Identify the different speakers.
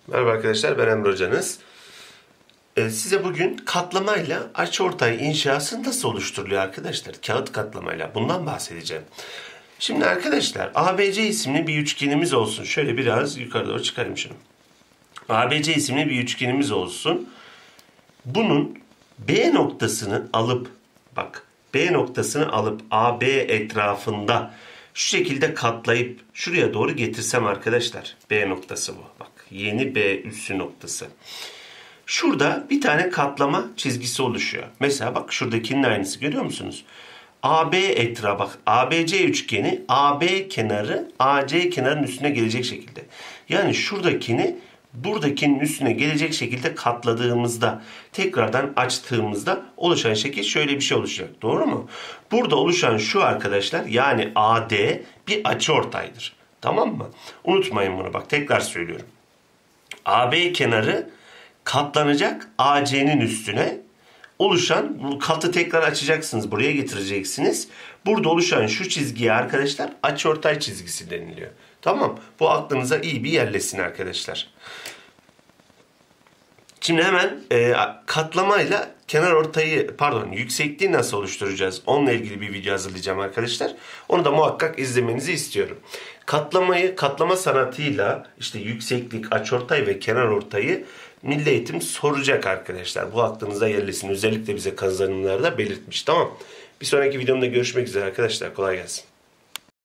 Speaker 1: Merhaba arkadaşlar, ben Emre Hocanız. Size bugün katlamayla açıortay inşası nasıl oluşturuluyor arkadaşlar? Kağıt katlamayla bundan bahsedeceğim. Şimdi arkadaşlar ABC isimli bir üçgenimiz olsun. Şöyle biraz yukarı doğru çıkarayım şunu. ABC isimli bir üçgenimiz olsun. Bunun B noktasını alıp B noktasını alıp AB etrafında şu şekilde katlayıp şuraya doğru getirsem arkadaşlar. B noktası bu. Bak yeni B üssü noktası. Şurada bir tane katlama çizgisi oluşuyor. Mesela bak şuradakinin aynısı görüyor musunuz? AB etrafı bak ABC üçgeni AB kenarı AC kenarının üstüne gelecek şekilde. Yani şuradakini buradakinin üstüne gelecek şekilde katladığımızda tekrardan açtığımızda oluşan şekil şöyle bir şey oluşacak. Doğru mu? Burada oluşan şu arkadaşlar yani AD bir açıortaydır. Tamam mı? Unutmayın bunu bak tekrar söylüyorum. AB kenarı katlanacak AC'nin üstüne oluşan bu katı tekrar açacaksınız. Buraya getireceksiniz. Burada oluşan şu çizgiye arkadaşlar açıortay çizgisi deniliyor. Tamam. Bu aklınıza iyi bir yerleşsin arkadaşlar. Şimdi hemen katlamayla kenar ortayı yüksekliği nasıl oluşturacağız? Onunla ilgili bir video hazırlayacağım arkadaşlar. Onu da muhakkak izlemenizi istiyorum. Katlama sanatıyla işte yükseklik, açıortay ve kenar ortayı Milli Eğitim soracak arkadaşlar. Bu aklınıza yerleşsin. Özellikle bize kazanımlarda belirtmiş. Tamam. Bir sonraki videomda görüşmek üzere arkadaşlar. Kolay gelsin.